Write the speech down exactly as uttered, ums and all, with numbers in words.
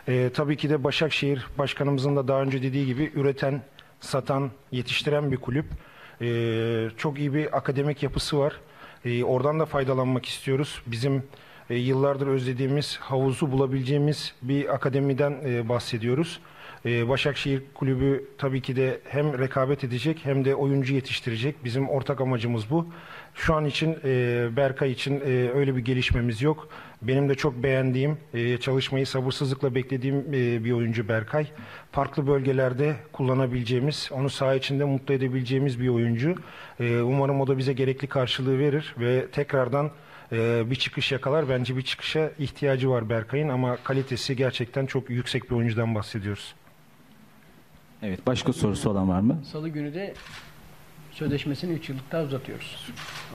E, tabii ki de Başakşehir Başkanımızın da daha önce dediği gibi üreten, satan, yetiştiren bir kulüp. E, çok iyi bir akademik yapısı var. E, oradan da faydalanmak istiyoruz. Bizim e, yıllardır özlediğimiz, havuzu bulabileceğimiz bir akademiden e, bahsediyoruz. E, Başakşehir Kulübü tabii ki de hem rekabet edecek hem de oyuncu yetiştirecek. Bizim ortak amacımız bu. Şu an için e, Berkay için e, öyle bir gelişmemiz yok. Benim de çok beğendiğim, e, çalışmayı sabırsızlıkla beklediğim e, bir oyuncu Berkay. Farklı bölgelerde kullanabileceğimiz, onu saha içinde mutlu edebileceğimiz bir oyuncu. E, umarım o da bize gerekli karşılığı verir ve tekrardan e, bir çıkış yakalar. Bence bir çıkışa ihtiyacı var Berkay'ın ama kalitesi gerçekten çok yüksek bir oyuncudan bahsediyoruz. Evet, başka sorusu olan var mı? Salı günü de sözleşmesini üç yıllık daha uzatıyoruz.